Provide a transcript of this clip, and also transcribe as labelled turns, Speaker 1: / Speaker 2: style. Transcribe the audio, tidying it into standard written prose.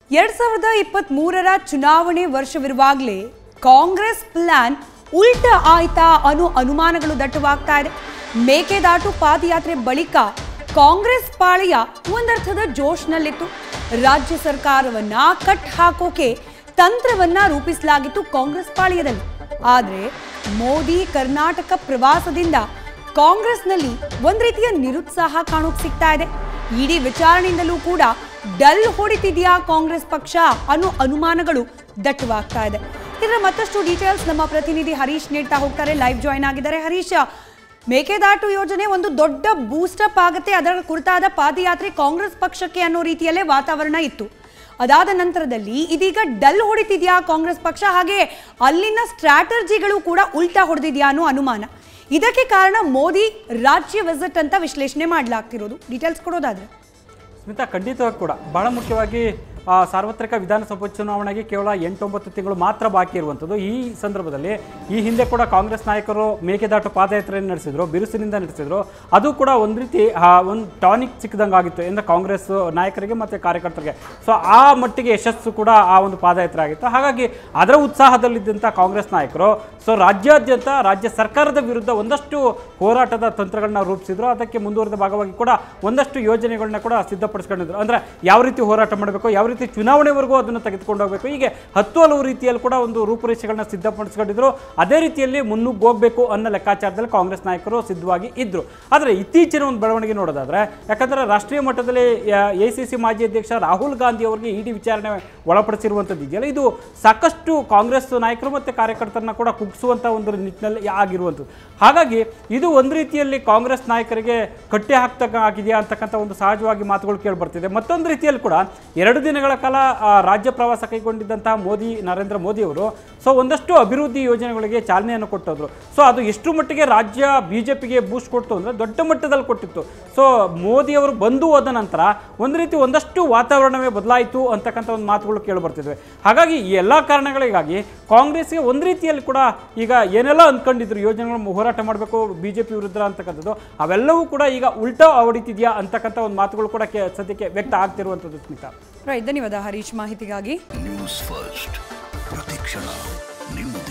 Speaker 1: 2023ರ ಚುನಾವಣೆ ವರ್ಷವಿರುವಾಗಲೇ ಕಾಂಗ್ರೆಸ್ ಪ್ಲಾನ್ ಉಲ್ಟಾ ಆಯ್ತಾ ಅನ್ನೋ ಅನುಮಾನಗಳು ದಟ್ಟವಾಗ್ತಾ ಇದೆ. ಮೇಕೆದಾಟು ಪಾದಯಾತ್ರೆ ಬಳಿಕ ಕಾಂಗ್ರೆಸ್ ಪಾಳೆಯ ಒಂದರ್ಥದ ಜೋಶ್ನಲ್ಲಿತ್ತು. ರಾಜ್ಯ ಸರ್ಕಾರವನ್ನ ಕಟ್ ಹಾಕೋಕೆ ತಂತ್ರವನ್ನ ರೂಪಿಸಲಾಗಿತ್ತು ಕಾಂಗ್ರೆಸ್ ಪಾಳೆಯದಲ್ಲಿ. ಆದರೆ ಮೋದಿ ಕರ್ನಾಟಕ ಪ್ರವಾಸದಿಂದ ಕಾಂಗ್ರೆಸ್ನಲ್ಲಿ ಒಂದ್ ರೀತಿಯ ನಿರುತ್ಸಾಹ ಕಾಣೋಕ್ ಸಿಗ್ತಾ ಇದೆ. ಇಡೀ ವಿಚಾರಣೆಯಿಂದಲೂ ಕೂಡ ಡಲ್ ಹೊಡಿತಿದೆಯಾ ಕಾಂಗ್ರೆಸ್ ಪಕ್ಷ ಅನ್ನೋ ಅನುಮಾನಗಳು ದಟ್ಟವಾಗ್ತಾ ಇದೆ. ಇದರ ಮತ್ತಷ್ಟು ಡೀಟೇಲ್ಸ್ ನಮ್ಮ ಪ್ರತಿನಿಧಿ ಹರೀಶ್ ನೀಡ್ತಾ ಹೋಗ್ತಾರೆ. ಲೈವ್ ಜಾಯ್ನ್ ಆಗಿದ್ದಾರೆ. ಹರೀಶ್, ಮೇಕೆದಾಟು ಯೋಜನೆ ಒಂದು ದೊಡ್ಡ ಬೂಸ್ಟಪ್ ಆಗುತ್ತೆ, ಅದರ ಕುರಿತಾದ ಪಾದಯಾತ್ರೆ ಕಾಂಗ್ರೆಸ್ ಪಕ್ಷಕ್ಕೆ ಅನ್ನೋ ರೀತಿಯಲ್ಲೇ ವಾತಾವರಣ ಇತ್ತು. ಅದಾದ ನಂತರದಲ್ಲಿ ಇದೀಗ ಡಲ್ ಹೊಡಿತಿದ್ಯಾ ಕಾಂಗ್ರೆಸ್ ಪಕ್ಷ, ಹಾಗೆ ಅಲ್ಲಿನ ಸ್ಟ್ರಾಟಜಿಗಳು ಕೂಡ ಉಲ್ಟಾ ಹೊಡೆದಿದ್ಯಾ ಅನ್ನೋ ಅನುಮಾನ. ಇದಕ್ಕೆ ಕಾರಣ ಮೋದಿ ರಾಜ್ಯ ವಿಸಿಟ್ ಅಂತ ವಿಶ್ಲೇಷಣೆ ಮಾಡಲಾಗ್ತಿರೋದು. ಡೀಟೇಲ್ಸ್ ಕೊಡೋದಾದ್ರೆ
Speaker 2: ಸ್ಮಿತಾ, ಖಂಡಿತವಾಗಿ ಕೂಡ ಬಹಳ ಮುಖ್ಯವಾಗಿ ಸಾರ್ವತ್ರಿಕ ವಿಧಾನಸಭಾ ಚುನಾವಣೆಗೆ ಕೇವಲ 8-9 ತಿಂಗಳು ಮಾತ್ರ ಬಾಕಿ ಇರುವಂಥದ್ದು. ಈ ಸಂದರ್ಭದಲ್ಲಿ ಈ ಹಿಂದೆ ಕೂಡ ಕಾಂಗ್ರೆಸ್ ನಾಯಕರು ಮೇಕೆದಾಟು ಪಾದಯಾತ್ರೆಯನ್ನು ನಡೆಸಿದ್ರು, ಬಿರುಸಿನಿಂದ ನಡೆಸಿದ್ರು. ಅದು ಕೂಡ ಒಂದು ರೀತಿ ಒಂದು ಟಾನಿಕ್ ಸಿಕ್ಕಿದಂಗೆ ಆಗಿತ್ತು ಅಂದರೆ ಕಾಂಗ್ರೆಸ್ ನಾಯಕರಿಗೆ ಮತ್ತು ಕಾರ್ಯಕರ್ತರಿಗೆ. ಸೊ ಆ ಮಟ್ಟಿಗೆ ಯಶಸ್ಸು ಕೂಡ ಆ ಒಂದು ಪಾದಯಾತ್ರೆ ಆಗಿತ್ತು. ಹಾಗಾಗಿ ಅದರ ಉತ್ಸಾಹದಲ್ಲಿದ್ದಂಥ ಕಾಂಗ್ರೆಸ್ ನಾಯಕರು ರಾಜ್ಯಾದ್ಯಂತ ರಾಜ್ಯ ಸರ್ಕಾರದ ವಿರುದ್ಧ ಒಂದಷ್ಟು ಹೋರಾಟದ ತಂತ್ರಗಳನ್ನ ರೂಪಿಸಿದ್ರು. ಅದಕ್ಕೆ ಮುಂದುವರೆದ ಭಾಗವಾಗಿ ಕೂಡ ಒಂದಷ್ಟು ಯೋಜನೆಗಳನ್ನ ಕೂಡ ಸಿದ್ಧಪಡಿಸ್ಕೊಂಡಿದ್ರು. ಅಂದರೆ ಯಾವ ರೀತಿ ಹೋರಾಟ ಮಾಡಬೇಕು, ಯಾವ ರೀತಿ ಚುನಾವಣೆವರೆಗೂ ಅದನ್ನು ತೆಗೆದುಕೊಂಡು ಹೋಗಬೇಕು, ಹೀಗೆ 10 ಹಲವು ರೀತಿಯಲ್ಲಿ ಕೂಡ ಒಂದು ರೂಪುರೇಷೆಗಳನ್ನ ಸಿದ್ಧಪಡಿಸ್ಕೊಂಡಿದ್ರು. ಅದೇ ರೀತಿಯಲ್ಲಿ ಮುನ್ನುಗ್ಗಿ ಹೋಗಬೇಕು ಅನ್ನೋ ಲೆಕ್ಕಾಚಾರದಲ್ಲಿ ಕಾಂಗ್ರೆಸ್ ನಾಯಕರು ಸಿದ್ಧವಾಗಿ ಇದ್ರು. ಆದರೆ ಇತ್ತೀಚಿನ ಒಂದು ಬೆಳವಣಿಗೆ ನೋಡೋದಾದ್ರೆ, ಯಾಕಂದರೆ ರಾಷ್ಟ್ರೀಯ ಮಟ್ಟದಲ್ಲಿ ACC ಮಾಜಿ ಅಧ್ಯಕ್ಷ ರಾಹುಲ್ ಗಾಂಧಿ ಅವರಿಗೆ ಇಡಿ ವಿಚಾರಣೆ ಒಳಪಡಿಸಿರುವಂಥದ್ದು ಇದೆಯಲ್ಲ, ಇದು ಸಾಕಷ್ಟು ಕಾಂಗ್ರೆಸ್ ನಾಯಕರು ಮತ್ತು ಕಾರ್ಯಕರ್ತರನ್ನ ಕೂಡ ಕುಗ್ಗಿಸುವಂಥ ಒಂದು ನಿಟ್ಟಿನಲ್ಲಿ ಆಗಿರುವಂಥದ್ದು. ಹಾಗಾಗಿ ಇದು ಒಂದು ರೀತಿಯಲ್ಲಿ ಕಾಂಗ್ರೆಸ್ ನಾಯಕರಿಗೆ ಕಟ್ಟಿ ಹಾಕ್ತಕ್ಕಾಗಿದೆಯಾ ಅಂತಕ್ಕಂಥ ಒಂದು ಸಹಜವಾಗಿ ಮಾತುಗಳು ಕೇಳಿಬರ್ತಿದೆ. ಮತ್ತೊಂದು ರೀತಿಯಲ್ಲಿ ಕೂಡ 2 ದಿನಗಳ ಕಾಲ ರಾಜ್ಯ ಪ್ರವಾಸ ಕೈಗೊಂಡಿದ್ದಂತಹ ನರೇಂದ್ರ ಮೋದಿ ಅವರು ಒಂದಷ್ಟು ಅಭಿವೃದ್ಧಿ ಯೋಜನೆಗಳಿಗೆ ಚಾಲನೆಯನ್ನು ಕೊಟ್ಟದ್ರು. ಅದು ಎಷ್ಟು ಮಟ್ಟಿಗೆ ರಾಜ್ಯ BJPಗೆ ಬೂಸ್ಟ್ ಕೊಡ್ತು ಅಂದರೆ ದೊಡ್ಡ ಮಟ್ಟದಲ್ಲಿ ಕೊಟ್ಟಿತ್ತು. ಮೋದಿಯವರು ಬಂದು ಹೋದ ನಂತರ ಒಂದು ರೀತಿ ಒಂದಷ್ಟು ವಾತಾವರಣವೇ ಬದಲಾಯಿತು ಅಂತಕ್ಕಂಥ ಒಂದು ಮಾತುಗಳು ಕೇಳಿಬರ್ತಿದ್ವಿ. ಹಾಗಾಗಿ ಈ ಎಲ್ಲ ಕಾರಣಗಳಿಗಾಗಿ ಕಾಂಗ್ರೆಸ್ಗೆ ಒಂದು ರೀತಿಯಲ್ಲಿ ಕೂಡ ಈಗ ಏನೆಲ್ಲ ಅಂದ್ಕೊಂಡಿದ್ರು ಯೋಜನೆಗಳನ್ನು ಹೋರಾಟ ಮಾಡಬೇಕು BJP ವಿರುದ್ಧ ಅಂತಕ್ಕಂಥದ್ದು, ಅವೆಲ್ಲವೂ ಕೂಡ ಈಗ ಉಲ್ಟಾ ಹೊಡಿತಿದೆಯಾ ಅಂತಕ್ಕಂಥ ಒಂದು ಮಾತುಗಳು ಕೂಡ ಸದ್ಯಕ್ಕೆ ವ್ಯಕ್ತ ಆಗ್ತಿರುವಂಥದ್ದು. ಸ್ಮಿತಾ,
Speaker 1: ಧನ್ಯವಾದ ಹರೀಶ್ ಮಾಹಿತಿಗಾಗಿ.
Speaker 3: ನ್ಯೂಸ್ ಫಸ್ಟ್ ಪ್ರತಿಕ್ಷಣ ನಿಮ್ಮ